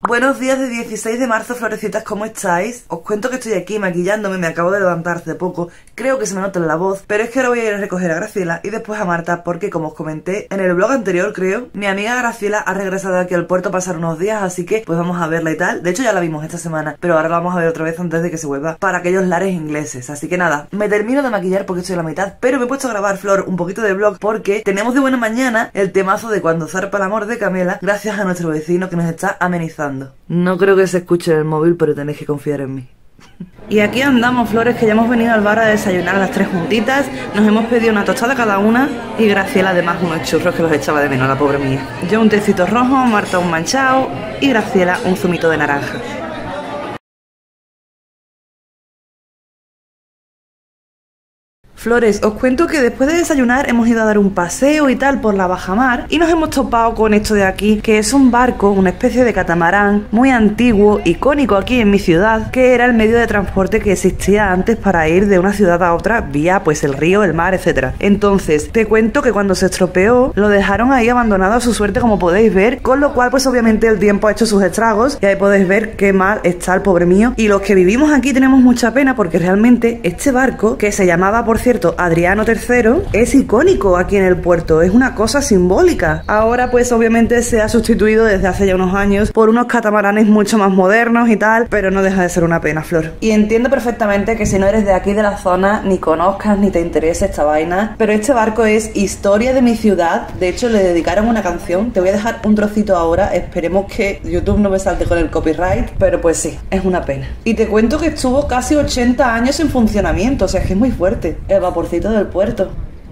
Buenos días de 16 de marzo, florecitas, ¿cómo estáis? Os cuento que estoy aquí maquillándome, me acabo de levantar hace poco. Creo que se me nota en la voz, pero es que ahora voy a ir a recoger a Graciela y después a Marta porque, como os comenté en el vlog anterior, creo, mi amiga Graciela ha regresado aquí al puerto a pasar unos días, así que pues vamos a verla y tal. De hecho ya la vimos esta semana, pero ahora la vamos a ver otra vez antes de que se vuelva para aquellos lares ingleses. Así que nada, me termino de maquillar porque estoy a la mitad, pero me he puesto a grabar, Flor, un poquito de vlog porque tenemos de buena mañana el temazo de Cuando zarpa el amor de Camela, gracias a nuestro vecino que nos está amenizando. No creo que se escuche en el móvil, pero tenéis que confiar en mí. Y aquí andamos, Flores, que ya hemos venido al bar a desayunar las tres juntitas. Nos hemos pedido una tostada cada una y Graciela además unos churros que los echaba de menos, la pobre mía. Yo un tecito rojo, Marta un manchao y Graciela un zumito de naranja. Flores, os cuento que después de desayunar hemos ido a dar un paseo y tal por la bajamar y nos hemos topado con esto de aquí, que es un barco, una especie de catamarán muy antiguo, icónico aquí en mi ciudad, que era el medio de transporte que existía antes para ir de una ciudad a otra vía pues el río, el mar, etcétera. Entonces, te cuento que cuando se estropeó lo dejaron ahí abandonado a su suerte, como podéis ver, con lo cual pues obviamente el tiempo ha hecho sus estragos y ahí podéis ver qué mal está el pobre mío. Y los que vivimos aquí tenemos mucha pena porque realmente este barco, que se llamaba, por cierto, Adriano III, es icónico aquí en el puerto, es una cosa simbólica. Ahora pues obviamente se ha sustituido desde hace ya unos años por unos catamaranes mucho más modernos y tal, pero no deja de ser una pena, Flor. Y entiendo perfectamente que si no eres de aquí de la zona, ni conozcas ni te interese esta vaina, pero este barco es historia de mi ciudad. De hecho le dedicaron una canción, te voy a dejar un trocito ahora, esperemos que YouTube no me salte con el copyright, pero pues sí, es una pena. Y te cuento que estuvo casi 80 años en funcionamiento, o sea, es que es muy fuerte el vaporcito del puerto.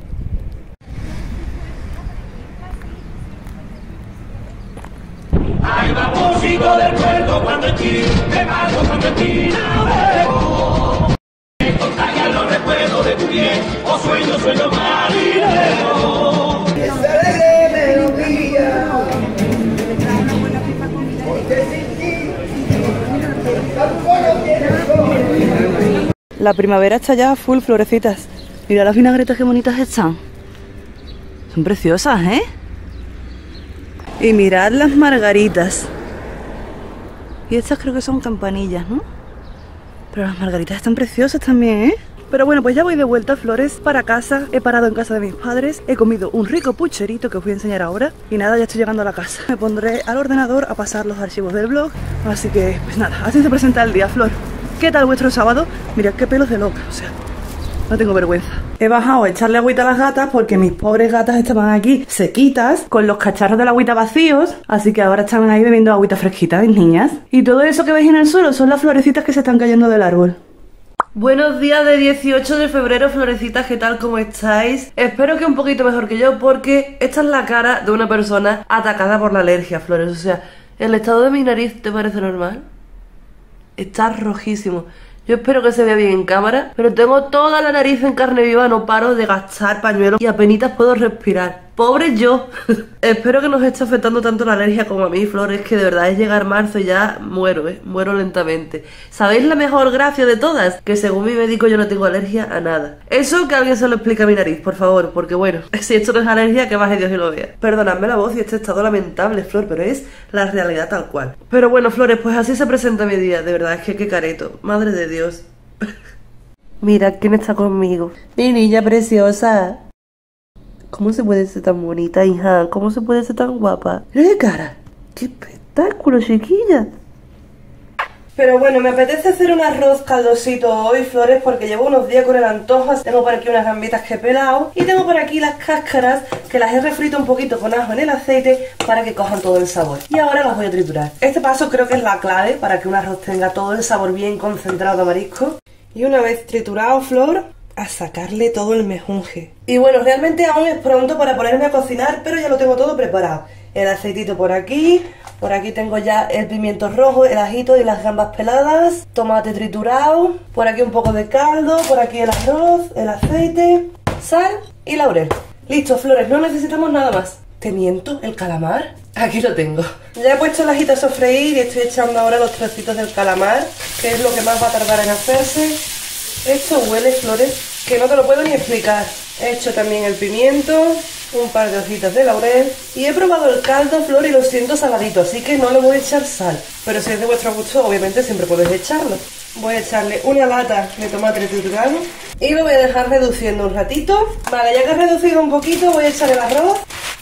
Ay, vaporcito del puerto, cuando en ti me paso, cuando en ti navego. Me contagian los recuerdos de tu piel, o sueño marinero. Esa alegre melodía, porque sin ti tampoco tienes sol. La primavera está ya full, florecitas. Mira las vinagretas qué bonitas están. Son preciosas, ¿eh? Y mirad las margaritas. Y estas creo que son campanillas, ¿no? Pero las margaritas están preciosas también, ¿eh? Pero bueno, pues ya voy de vuelta, Flores, para casa. He parado en casa de mis padres. He comido un rico pucherito que os voy a enseñar ahora. Y nada, ya estoy llegando a la casa. Me pondré al ordenador a pasar los archivos del blog. Así que, pues nada, así se presenta el día, Flor. ¿Qué tal vuestro sábado? Mirad qué pelos de loca, o sea, no tengo vergüenza. He bajado a echarle agüita a las gatas porque mis pobres gatas estaban aquí sequitas, con los cacharros de la agüita vacíos, así que ahora están ahí bebiendo agüita fresquita, mis niñas. Y todo eso que veis en el suelo son las florecitas que se están cayendo del árbol. Buenos días de 18 de febrero, florecitas, ¿qué tal? ¿Cómo estáis? Espero que un poquito mejor que yo porque esta es la cara de una persona atacada por la alergia, Flores. O sea, ¿el estado de mi nariz te parece normal? Está rojísimo. Yo espero que se vea bien en cámara, pero tengo toda la nariz en carne viva, no paro de gastar pañuelos y apenitas puedo respirar. ¡Pobre yo! Espero que no os esté afectando tanto la alergia como a mí, Flores, que de verdad es llegar marzo y ya muero, muero lentamente. ¿Sabéis la mejor gracia de todas? Que según mi médico yo no tengo alergia a nada. Eso que alguien se lo explique a mi nariz, por favor, porque bueno, si esto no es alergia, que baje Dios y lo vea. Perdonadme la voz y este estado lamentable, Flor, pero es la realidad tal cual. Pero bueno, Flores, pues así se presenta mi día, de verdad, es que qué careto. Madre de Dios. Mira quién está conmigo. Mi niña preciosa. ¿Cómo se puede ser tan bonita, hija? ¿Cómo se puede ser tan guapa? ¡Mira qué cara! ¡Qué espectáculo, chiquilla! Pero bueno, me apetece hacer un arroz caldosito hoy, Flores, porque llevo unos días con el antojo. Tengo por aquí unas gambitas que he pelado y tengo por aquí las cáscaras que las he refrito un poquito con ajo en el aceite para que cojan todo el sabor. Y ahora las voy a triturar. Este paso creo que es la clave para que un arroz tenga todo el sabor bien concentrado de marisco. Y una vez triturado, Flor, a sacarle todo el mejunje. Y bueno, realmente aún es pronto para ponerme a cocinar, pero ya lo tengo todo preparado. El aceitito por aquí tengo ya el pimiento rojo, el ajito y las gambas peladas, tomate triturado, por aquí un poco de caldo, por aquí el arroz, el aceite, sal y laurel. Listo, Flores, no necesitamos nada más. ¿Te miento? ¿El calamar? Aquí lo tengo. Ya he puesto el ajito a sofreír y estoy echando ahora los trocitos del calamar, que es lo que más va a tardar en hacerse. Esto huele, Flores, que no te lo puedo ni explicar. He hecho también el pimiento, un par de hojitas de laurel y he probado el caldo, Flor, y lo siento saladito, así que no le voy a echar sal, pero si es de vuestro gusto, obviamente siempre podéis echarlo. Voy a echarle una lata de tomate triturado y lo voy a dejar reduciendo un ratito. Vale, ya que he reducido un poquito, voy a echar el arroz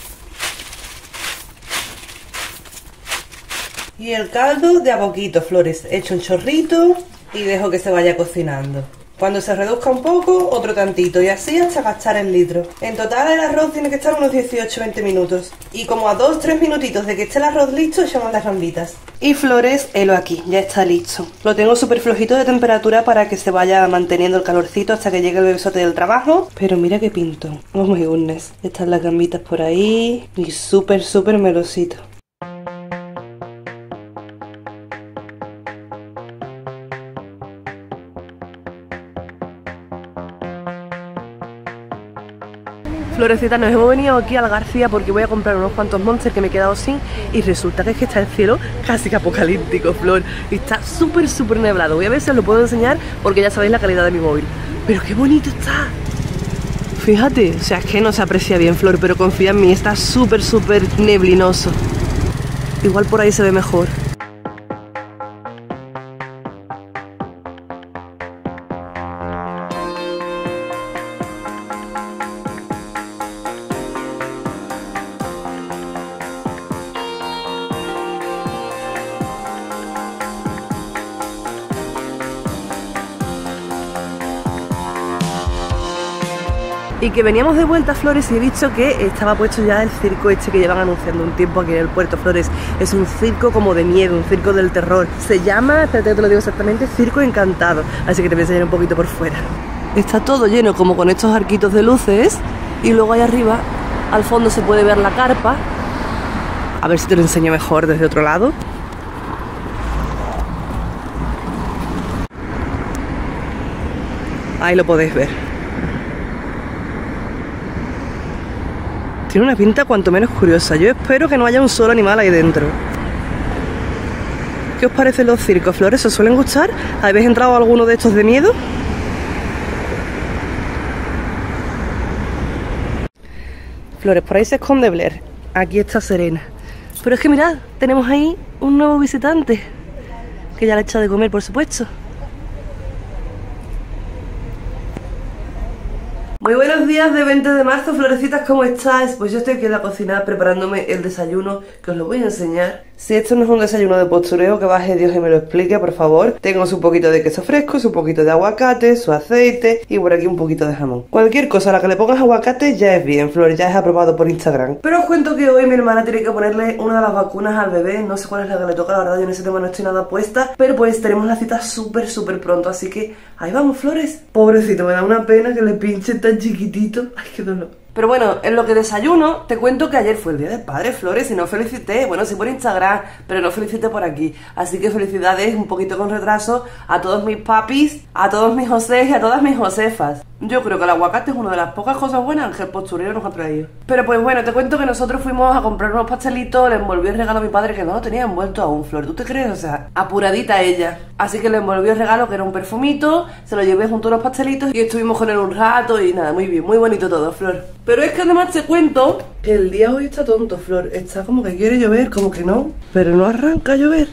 y el caldo de a poquito, Flores. Echo un chorrito y dejo que se vaya cocinando. Cuando se reduzca un poco, otro tantito, y así hasta gastar el litro. En total el arroz tiene que estar unos 18-20 minutos. Y como a 2-3 minutitos de que esté el arroz listo, echamos las gambitas. Y Flores, helo aquí, ya está listo. Lo tengo súper flojito de temperatura para que se vaya manteniendo el calorcito hasta que llegue el bebesote del trabajo. Pero mira qué pinto. Oh my goodness. Están las gambitas por ahí y súper melosito. Florecita, nos hemos venido aquí al García porque voy a comprar unos cuantos monsters que me he quedado sin y resulta que es que está el cielo casi que apocalíptico, Flor, y está súper neblado. Voy a ver si os lo puedo enseñar porque ya sabéis la calidad de mi móvil. Pero qué bonito está. Fíjate, o sea, es que no se aprecia bien, Flor, pero confía en mí, está súper neblinoso. Igual por ahí se ve mejor. Y que veníamos de vuelta, Flores, y he visto que estaba puesto ya el circo este que llevan anunciando un tiempo aquí en el puerto, Flores. Es un circo como de miedo, un circo del terror. Se llama, espérate que te lo digo exactamente, Circo Encantado. Así que te voy a enseñar un poquito por fuera. Está todo lleno como con estos arquitos de luces. Y luego ahí arriba, al fondo se puede ver la carpa. A ver si te lo enseño mejor desde otro lado. Ahí lo podéis ver. Tiene una pinta cuanto menos curiosa. Yo espero que no haya un solo animal ahí dentro. ¿Qué os parecen los circos, Flores? ¿Os suelen gustar? ¿Habéis entrado a alguno de estos de miedo? Flores, por ahí se esconde Blair. Aquí está Serena. Pero es que mirad, tenemos ahí un nuevo visitante. Que ya le he echado de comer, por supuesto. Muy buenos días de 20 de marzo, Florecitas, ¿cómo estáis? Pues yo estoy aquí en la cocina preparándome el desayuno, que os lo voy a enseñar. Si esto no es un desayuno de postureo, que baje Dios y me lo explique, por favor. Tengo su poquito de queso fresco, su poquito de aguacate, su aceite y por aquí un poquito de jamón. Cualquier cosa a la que le pongas aguacate ya es bien, Flor, ya es aprobado por Instagram. Pero os cuento que hoy mi hermana tiene que ponerle una de las vacunas al bebé, no sé cuál es la que le toca, la verdad yo en ese tema no estoy nada puesta, pero pues tenemos la cita súper pronto, así que ahí vamos, Flores. Pobrecito, me da una pena que le pinche tan chiquitito, ay qué dolor. Pero bueno, en lo que desayuno, te cuento que ayer fue el Día del Padre, Flores, y no felicité, bueno, sí por Instagram, pero no felicité por aquí. Así que felicidades, un poquito con retraso, a todos mis papis, a todos mis José y a todas mis Josefas. Yo creo que el aguacate es una de las pocas cosas buenas que el postureo nos ha traído. Pero pues bueno, te cuento que nosotros fuimos a comprar unos pastelitos, le envolví el regalo a mi padre que no lo tenía envuelto aún, Flor, ¿tú te crees? O sea, apuradita ella. Así que le envolví el regalo que era un perfumito, se lo llevé junto a los pastelitos y estuvimos con él un rato y nada, muy bien, muy bonito todo, Flor. Pero es que además te cuento que el día hoy está tonto, Flor. Está como que quiere llover, como que no. Pero no arranca a llover.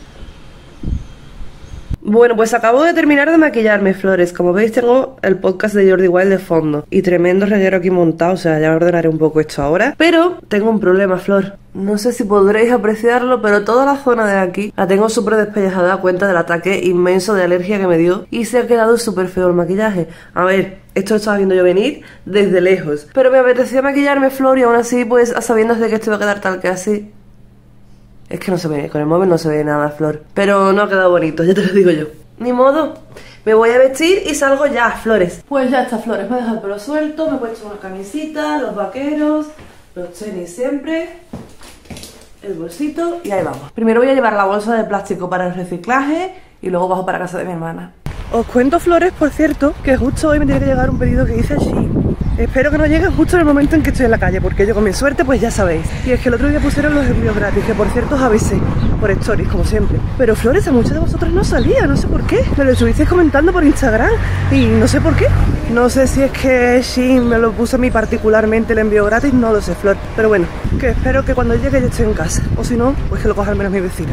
Bueno, pues acabo de terminar de maquillarme, Flores. Como veis tengo el podcast de Jordi Wild de fondo. Y tremendo reguero aquí montado, o sea, ya ordenaré un poco esto ahora. Pero tengo un problema, Flor. No sé si podréis apreciarlo, pero toda la zona de aquí la tengo súper despellejada a cuenta del ataque inmenso de alergia que me dio. Y se ha quedado súper feo el maquillaje. A ver, esto lo estaba viendo yo venir desde lejos. Pero me apetecía maquillarme, Flor, y aún así, pues, a sabiendas de que esto iba a quedar tal que así. Es que no se ve, con el móvil no se ve nada, Flor. Pero no ha quedado bonito, ya te lo digo yo. Ni modo, me voy a vestir y salgo ya, Flores. Pues ya está, Flores, me he dejado el pelo suelto, me he puesto una camisita, los vaqueros, los tenis siempre, el bolsito y ahí vamos. Primero voy a llevar la bolsa de plástico para el reciclaje y luego bajo para casa de mi hermana. Os cuento, Flores, por cierto, que justo hoy me tiene que llegar un pedido que hice allí. Espero que no lleguen justo en el momento en que estoy en la calle, porque yo con mi suerte pues ya sabéis. Y es que el otro día pusieron los envíos gratis, que por cierto os avisé por stories, como siempre. Pero Flores, a muchos de vosotros no salía, no sé por qué. Me lo estuvisteis comentando por Instagram y no sé por qué. No sé si es que Shein me lo puso a mí particularmente el envío gratis, no lo sé, Flor. Pero bueno, que espero que cuando llegue ya esté en casa. O si no, pues que lo coja al menos mi vecina.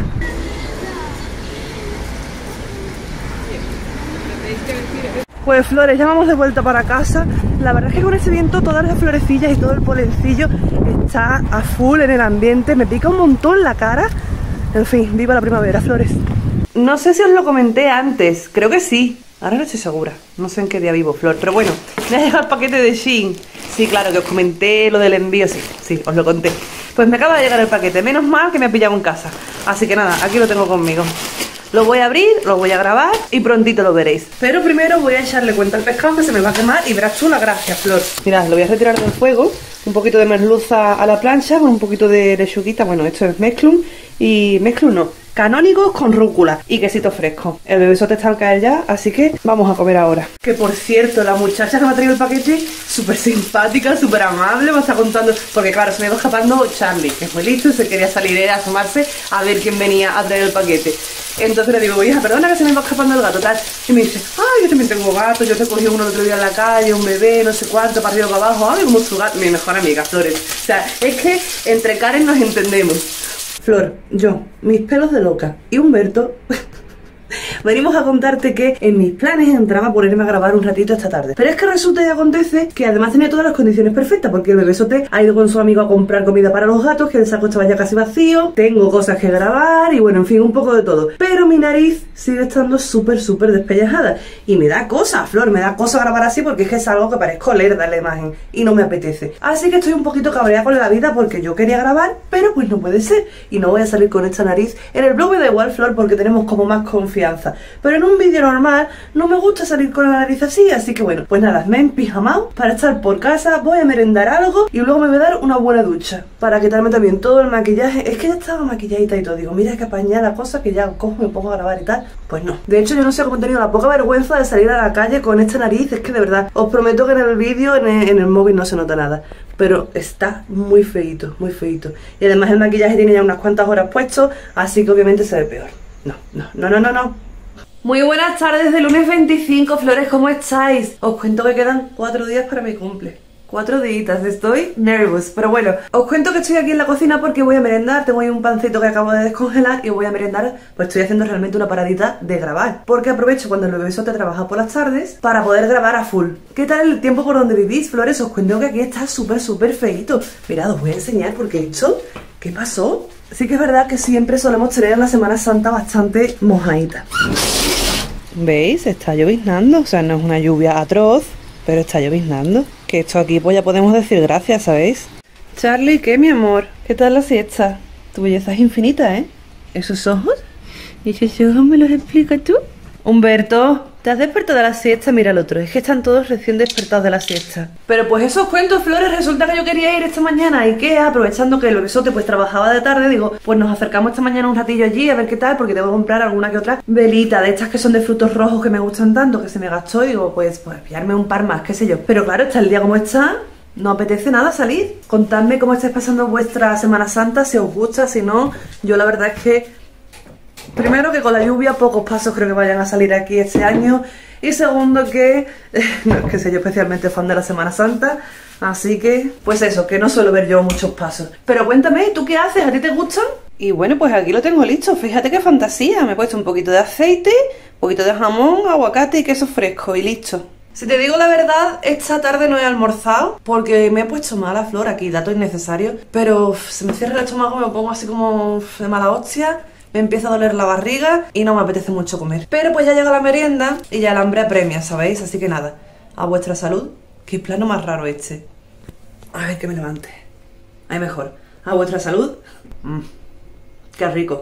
Pues Flores, ya vamos de vuelta para casa. La verdad es que con ese viento todas las florecillas y todo el polencillo está a full en el ambiente. Me pica un montón la cara. En fin, viva la primavera, Flores. No sé si os lo comenté antes, creo que sí. Ahora no estoy segura, no sé en qué día vivo, Flor. Pero bueno, me ha llegado el paquete de Shein. Sí, claro, que os comenté lo del envío, sí, os lo conté. Pues me acaba de llegar el paquete, menos mal que me ha pillado en casa. Así que nada, aquí lo tengo conmigo. Lo voy a abrir, lo voy a grabar y prontito lo veréis. Pero primero voy a echarle cuenta al pescado que se me va a quemar y verás tú la gracia, Flor. Mirad, lo voy a retirar del fuego. Un poquito de merluza a la plancha con un poquito de lechuguita. Bueno, esto es mezclun y mezclun no, canónigos con rúcula y quesito fresco. El bebesote está al caer ya, así que vamos a comer ahora. Que por cierto, la muchacha que me ha traído el paquete, súper simpática, súper amable, me está contando, porque claro, se me iba escapando Charlie, que es muy listo y se quería salir a asomarse a ver quién venía a traer el paquete. Entonces le digo, hija, perdona que se me va escapando el gato, tal. Y me dice, ay, yo también tengo gato, yo te cogí uno el otro día en la calle, un bebé, no sé cuánto, para arriba, para abajo, ay, como su gato, mi mejor amiga, Flores. O sea, es que entre Karen nos entendemos. Flor, yo, mis pelos de loca y Humberto venimos a contarte que en mis planes entraba a ponerme a grabar un ratito esta tarde. Pero es que resulta y acontece que además tenía todas las condiciones perfectas, porque el bebesote ha ido con su amigo a comprar comida para los gatos, que el saco estaba ya casi vacío, tengo cosas que grabar y bueno, en fin, un poco de todo. Pero mi nariz sigue estando súper despellejada y me da cosa, Flor, me da cosa grabar así porque es que es algo que parezco lerda en la imagen y no me apetece. Así que estoy un poquito cabreada con la vida porque yo quería grabar, pero pues no puede ser y no voy a salir con esta nariz. En el blog me da igual, Flor, porque tenemos como más confianza. Pero en un vídeo normal no me gusta salir con la nariz así que bueno, pues nada, me he empijamado para estar por casa, voy a merendar algo y luego me voy a dar una buena ducha para quitarme también todo el maquillaje. Es que ya estaba maquilladita y todo, digo, mira que apañada la cosa, que ya cojo, me pongo a grabar y tal. Pues no, de hecho yo no sé cómo he tenido la poca vergüenza de salir a la calle con esta nariz. Es que de verdad, os prometo que en el vídeo, en el móvil no se nota nada, pero está muy feíto, muy feíto. Y además el maquillaje tiene ya unas cuantas horas puesto, así que obviamente se ve peor. No. Muy buenas tardes de lunes 25, Flores, ¿cómo estáis? Os cuento que quedan 4 días para mi cumple. 4 días, estoy nerviosa. Pero bueno, os cuento que estoy aquí en la cocina porque voy a merendar. Tengo ahí un pancito que acabo de descongelar y voy a merendar. Pues estoy haciendo realmente una paradita de grabar, porque aprovecho cuando el bebesote trabaja por las tardes para poder grabar a full. ¿Qué tal el tiempo por donde vivís, Flores? Os cuento que aquí está súper feíto. Mirad, os voy a enseñar porque esto, ¿qué pasó? Sí que es verdad que siempre solemos tener en la Semana Santa bastante mojadita. ¿Veis? Está lloviznando, o sea, no es una lluvia atroz, pero está lloviznando. Que esto aquí pues ya podemos decir gracias, ¿sabéis? Charlie, ¿qué, mi amor? ¿Qué tal la siesta? Tu belleza es infinita, ¿eh? ¿Esos ojos? ¿Y esos ojos me los explicas tú? Humberto, ¿te has despertado de la siesta? Mira el otro, es que están todos recién despertados de la siesta. Pero pues eso os cuento, Flores, resulta que yo quería ir esta mañana a Ikea, aprovechando que el bebesote pues trabajaba de tarde, digo, pues nos acercamos esta mañana un ratillo allí a ver qué tal, porque tengo que comprar alguna que otra velita de estas que son de frutos rojos que me gustan tanto, que se me gastó, y digo, pues pillarme un par más, qué sé yo. Pero claro, está el día como está, no apetece nada salir. Contadme cómo estáis pasando vuestra Semana Santa, si os gusta, si no. Yo la verdad es que primero, que con la lluvia pocos pasos creo que vayan a salir aquí este año. Y segundo, que no es que sea yo especialmente fan de la Semana Santa. Así que, pues eso, que no suelo ver yo muchos pasos. Pero cuéntame, ¿tú qué haces? ¿A ti te gustan? Y bueno, pues aquí lo tengo listo. Fíjate qué fantasía. Me he puesto un poquito de aceite, un poquito de jamón, aguacate y queso fresco y listo. Si te digo la verdad, esta tarde no he almorzado porque me he puesto mala, Flor, aquí, dato innecesario. Pero se me cierra el estómago, me pongo así como de mala hostia. Me empieza a doler la barriga y no me apetece mucho comer. Pero pues ya llega la merienda y ya el hambre apremia, ¿sabéis? Así que nada, a vuestra salud. Qué plano más raro este. A ver que me levante. Ahí mejor. A vuestra salud. Qué rico.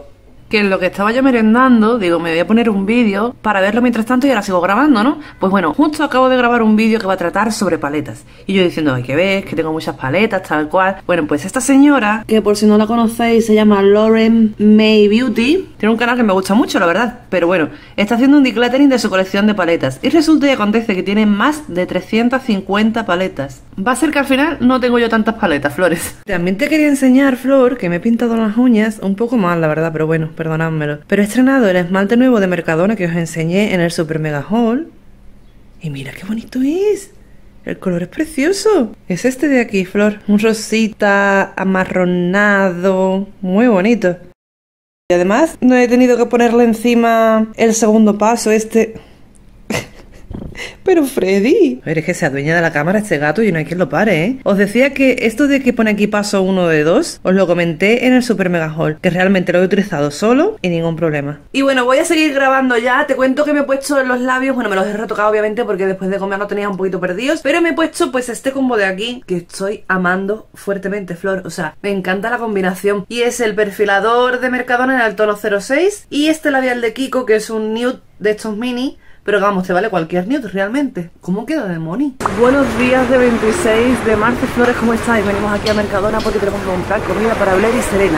que en lo que estaba yo merendando, digo, me voy a poner un vídeo para verlo mientras tanto y ahora sigo grabando, ¿no? Pues bueno, justo acabo de grabar un vídeo que va a tratar sobre paletas. Y yo diciendo, ay, que ves, que tengo muchas paletas, tal cual. Bueno, pues esta señora, que por si no la conocéis, se llama Lauren May Beauty. Tiene un canal que me gusta mucho, la verdad. Pero bueno, está haciendo un decluttering de su colección de paletas. Y resulta y acontece que tiene más de 350 paletas. Va a ser que al final no tengo yo tantas paletas, Flores. También te quería enseñar, Flor, que me he pintado las uñas un poco mal, la verdad, pero bueno, perdonádmelo. Pero he estrenado el esmalte nuevo de Mercadona que os enseñé en el Super Mega Haul. Y mira qué bonito es. El color es precioso. Es este de aquí, Flor. Un rosita amarronado. Muy bonito. Y además no he tenido que ponerle encima el segundo paso, este... Pero Freddy, a ver, es que se adueña de la cámara este gato y no hay quien lo pare, ¿eh? Os decía que esto de que pone aquí paso 1 de 2, os lo comenté en el Super Mega Haul, que realmente lo he utilizado solo y ningún problema. Y bueno, voy a seguir grabando ya. Te cuento que me he puesto en los labios, bueno, me los he retocado obviamente porque después de comer lo tenía un poquito perdidos, pero me he puesto pues este combo de aquí que estoy amando fuertemente, Flor. O sea, me encanta la combinación. Y es el perfilador de Mercadona en el tono 06 y este labial de Kiko que es un nude de estos mini. Pero vamos, te vale cualquier nude realmente. ¿Cómo queda de moni? Buenos días de 26 de marzo, Flores, ¿cómo estáis? Venimos aquí a Mercadona porque tenemos que comprar comida para Blair y Serena.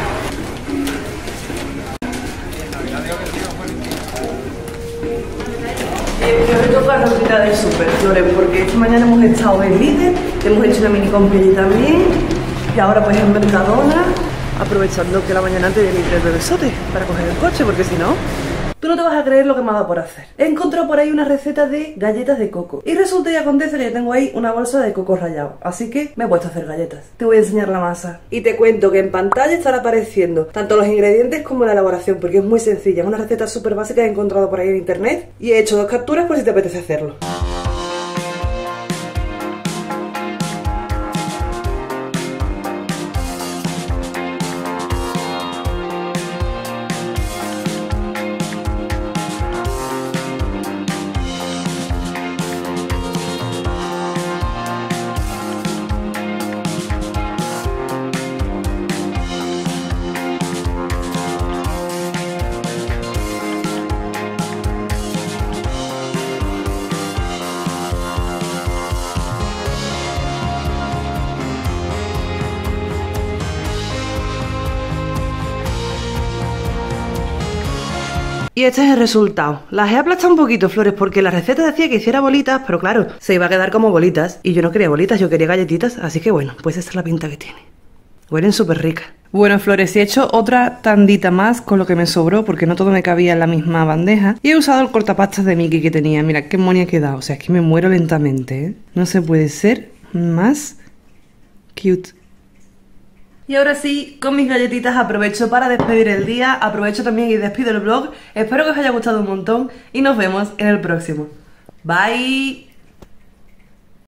Me toca la rutina del súper, Flores, porque esta mañana hemos estado en Lidl, hemos hecho una mini compra también, y ahora pues en Mercadona, aprovechando que la mañana antes de ir el bebesote para coger el coche, porque si no... Tú no te vas a creer lo que me ha dado por hacer. He encontrado por ahí una receta de galletas de coco. Y resulta y acontece que yo tengo ahí una bolsa de coco rallado. Así que me he puesto a hacer galletas. Te voy a enseñar la masa. Y te cuento que en pantalla estará apareciendo tanto los ingredientes como la elaboración, porque es muy sencilla. Es una receta súper básica que he encontrado por ahí en internet. Y he hecho 2 capturas por si te apetece hacerlo. Y este es el resultado. Las he aplastado un poquito, Flores, porque la receta decía que hiciera bolitas, pero claro, se iba a quedar como bolitas. Y yo no quería bolitas, yo quería galletitas, así que bueno, pues esta es la pinta que tiene. Huelen súper ricas. Bueno, Flores, he hecho otra tandita más con lo que me sobró, porque no todo me cabía en la misma bandeja. Y he usado el cortapastas de Mickey que tenía. Mira qué monia ha quedado. O sea, es que me muero lentamente, ¿eh? No se puede ser más cute. Y ahora sí, con mis galletitas aprovecho para despedir el día, aprovecho también y despido el vlog. Espero que os haya gustado un montón y nos vemos en el próximo. Bye.